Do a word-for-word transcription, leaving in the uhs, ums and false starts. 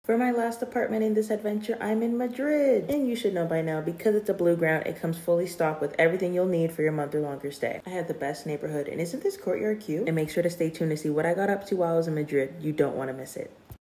For my last apartment in this adventure, I'm in Madrid. And you should know by now, because it's a blue ground, it comes fully stocked with everything you'll need for your month or longer stay. I have the best neighborhood, and isn't this courtyard cute? And make sure to stay tuned to see what I got up to while I was in Madrid. You don't want to miss it.